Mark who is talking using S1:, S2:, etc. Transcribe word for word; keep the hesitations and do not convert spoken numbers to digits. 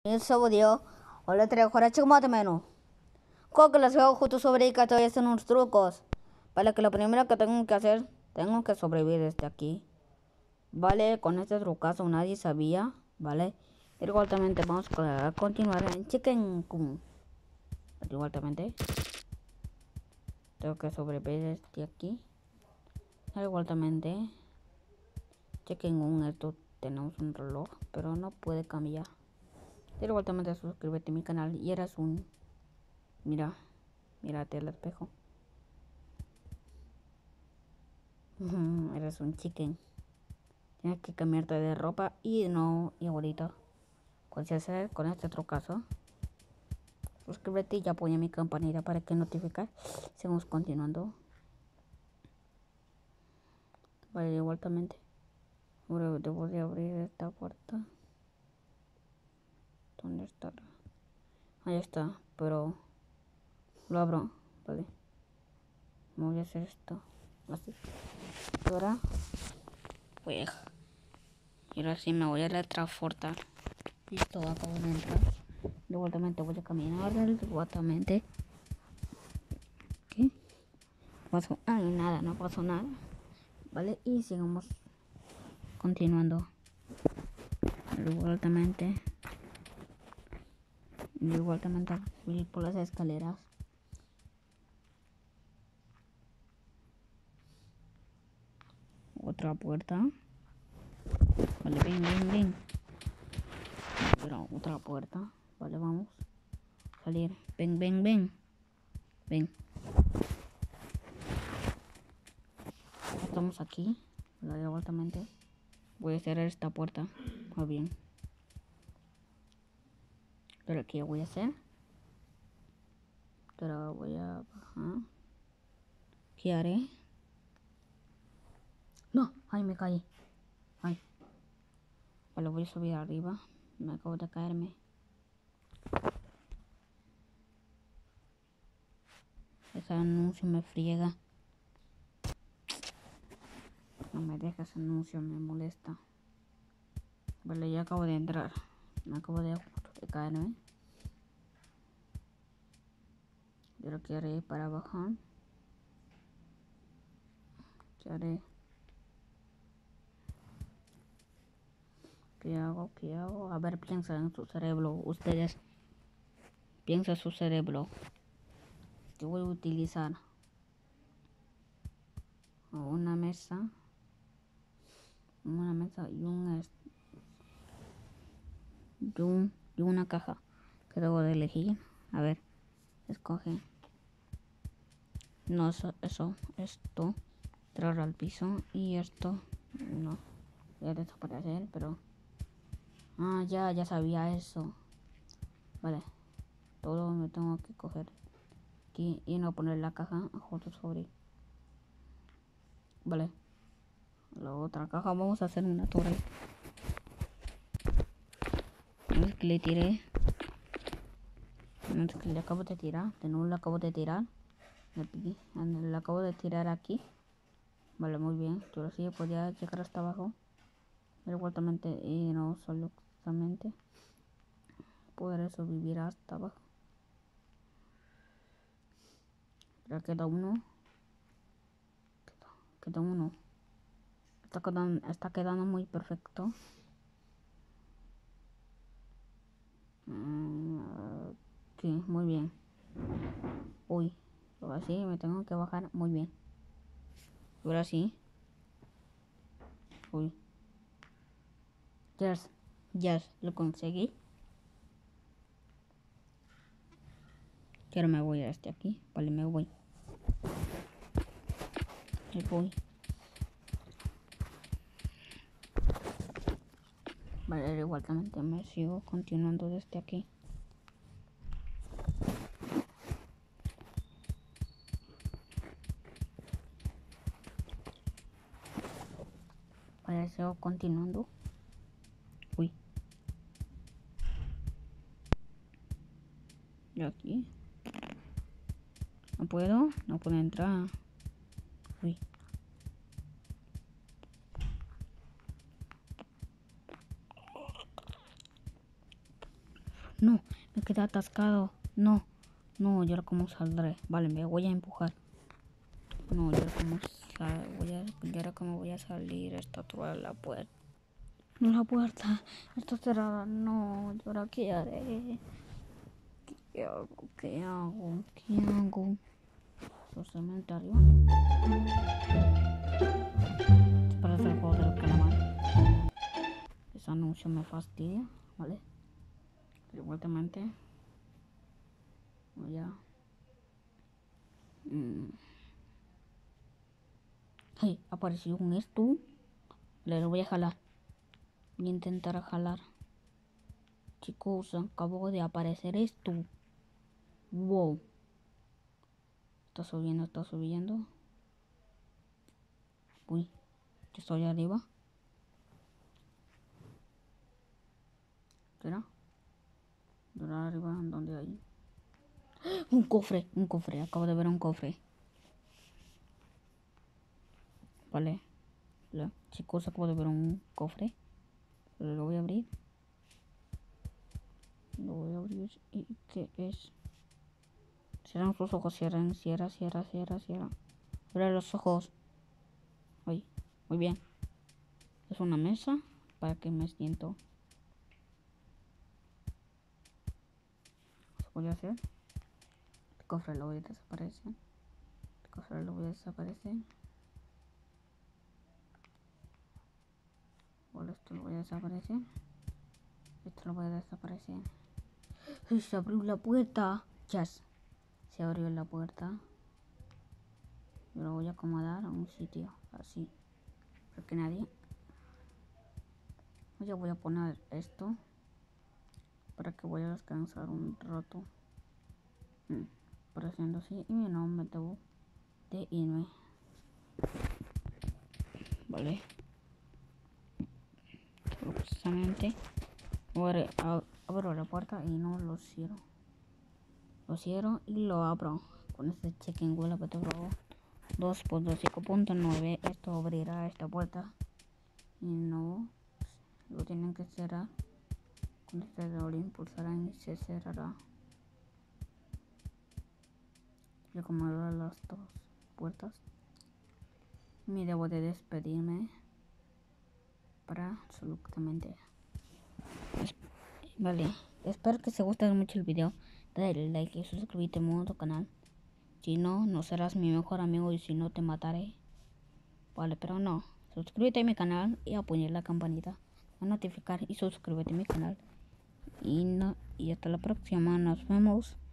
S1: Ese video, hola tres horas chico más o menos. Creo que les veo justo sobre que estoy haciendo unos trucos. Vale, que lo primero que tengo que hacer, tengo que sobrevivir desde aquí. Vale, con este trucazo nadie sabía, vale. Igualmente vamos a continuar en Chicken Kung. Igualmente tengo que sobrevivir desde aquí. Igualmente Chicken Kung, esto tenemos un reloj, pero no puede cambiar. Pero igualmente suscríbete a mi canal y eres un... Mira, mírate al espejo. Eres un chicken. Tienes que cambiarte de ropa y no igualito. Puedes hacer con este otro caso. Suscríbete y apoya mi campanita para que notificar. Seguimos continuando. Vale, igualmente. Ahora debo de abrir esta puerta. ¿Dónde está? Ahí está, pero lo abro, vale. Voy a hacer esto así. Ahora voy a... Y ahora sí me voy a transportar. Listo, acabo de entrar. Igualmente voy a caminar igualmente. ¿Qué? Pasó. Ay, nada, no pasó nada. Vale, y sigamos continuando. Igualmente. Igualmente voy por las escaleras. Otra puerta. Vale, ven, ven, ven. Pero otra puerta. Vale, vamos. Salir. Ven, ven, ven. Ven. Estamos aquí. Vale, igualmente. Voy a cerrar esta puerta. Muy bien. Pero ¿qué voy a hacer? Pero voy a bajar. ¿Qué haré? No, ay, me caí. Ay. Vale, voy a subir arriba. Me acabo de caerme. Ese anuncio me friega. No me deja ese anuncio, me molesta. Vale, ya acabo de entrar. Me acabo de, de caerme. Pero ¿qué haré para bajar? ¿Qué haré? ¿Qué hago? ¿Qué hago? A ver, piensa en su cerebro. Ustedes. Piensa en su cerebro. ¿Qué voy a utilizar? Una mesa. Una mesa y un... Y, un, y una caja. Que debo de elegir. A ver. Escoge. No, eso, eso. Esto. Traer al piso. Y esto. No. Voy a desaparecer, pero... Ah, ya, ya sabía eso. Vale. Todo me tengo que coger aquí y no poner la caja justo sobre. Vale. La otra caja vamos a hacer una torre. Es que le tiré. Es que le acabo de tirar. De nuevo le acabo de tirar. Le acabo de tirar aquí. Vale, muy bien. Yo sí podía llegar hasta abajo. Pero igualmente, y no solo solamente poder sobrevivir hasta abajo. Ya queda uno. Queda, queda uno. Está quedando, está quedando muy perfecto. Mm, sí, muy bien. Uy, ahora sí me tengo que bajar. Muy bien. Ahora sí. Uy. Yes, yes, lo conseguí. Y ahora me voy a este aquí. Vale, me voy. Me voy. Vale, igualmente me sigo continuando desde aquí. Vale, sigo continuando. Uy. Y aquí. No puedo, no puedo entrar. Uy. no, me quedé atascado. No, no, ¿y ahora cómo saldré? Vale, me voy a empujar. No, ¿y ahora cómo sal voy a, ¿y ahora cómo voy a salir? Está toda la puerta. No, la puerta está cerrada. No, ¿y ahora qué haré? ¿Qué hago? ¿Qué hago? ¿Qué hago? Solamente arriba. Para hacer el juego del calamar. Ese anuncio me fastidia, ¿vale? Igualmente voy a... Mm. Hey, apareció un esto. Le lo voy a jalar. Voy a intentar jalar. Chicos, acabó de aparecer esto. Wow. Está subiendo, está subiendo. Uy, yo estoy arriba. ¿Será? ¿De arriba? ¿Dónde hay? Un cofre, un cofre. Acabo de ver un cofre. Vale. Vale. Chicos, acabo de ver un cofre. Lo voy a abrir. Lo voy a abrir. ¿Y qué es? Cierran sus ojos, cierran, cierra, cierra, cierra, cierra. Abre los ojos. Uy, muy bien. Es una mesa para que me siento. ¿Qué voy a hacer? El cofre lo voy a desaparecer. El cofre lo voy a desaparecer. Bueno, esto lo voy a desaparecer. Esto lo voy a desaparecer. Se abrió la puerta. Yes. Se abrió la puerta. Yo lo voy a acomodar a un sitio así. Para que nadie. Ya voy a poner esto. Para que voy a descansar un rato. Mm. Apareciendo así. Y no me debo de irme. Vale. Precisamente. Ahora abro la puerta y no lo cierro. Lo cierro y lo abro. Con este check-in wheel dos punto cinco punto nueve. Esto abrirá esta puerta. Y no lo tienen que cerrar. Con este error impulsarán y se cerrará. Yo acomodo las dos puertas. Me debo de despedirme. Para absolutamente. Vale. Espero que te guste mucho el video. Dale like y suscríbete a mi otro canal. Si no, no serás mi mejor amigo y si no te mataré. Vale, pero no. Suscríbete a mi canal y apoya la campanita a notificar y suscríbete a mi canal. Y, no, y hasta la próxima. Nos vemos.